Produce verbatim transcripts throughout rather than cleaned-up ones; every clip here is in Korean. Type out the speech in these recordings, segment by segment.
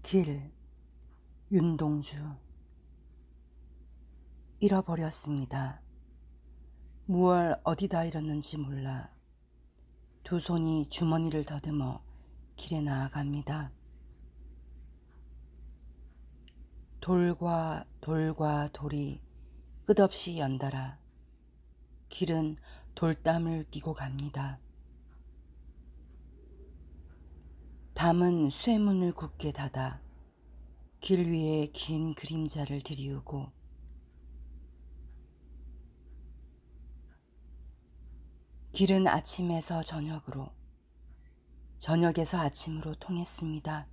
길, 윤동주. 잃어버렸습니다. 무얼 어디다 잃었는지 몰라 두 손이 주머니를 더듬어 길에 나아갑니다. 돌과 돌과 돌이 끝없이 연달아 길은 돌담을 끼고 갑니다. 담은 쇠문을 굳게 닫아 길 위에 긴 그림자를 들이우고 길은 아침에서 저녁으로, 저녁에서 아침으로 통했습니다.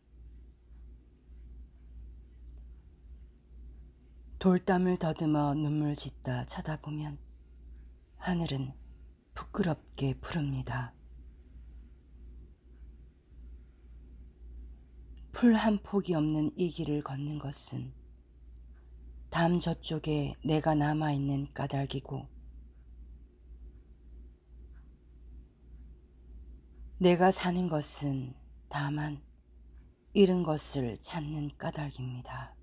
돌담을 더듬어 눈물 짓다 쳐다보면 하늘은 부끄럽게 푸릅니다. 풀 한 폭이 없는 이 길을 걷는 것은 담 저쪽에 내가 남아있는 까닭이고 내가 사는 것은 다만 잃은 것을 찾는 까닭입니다.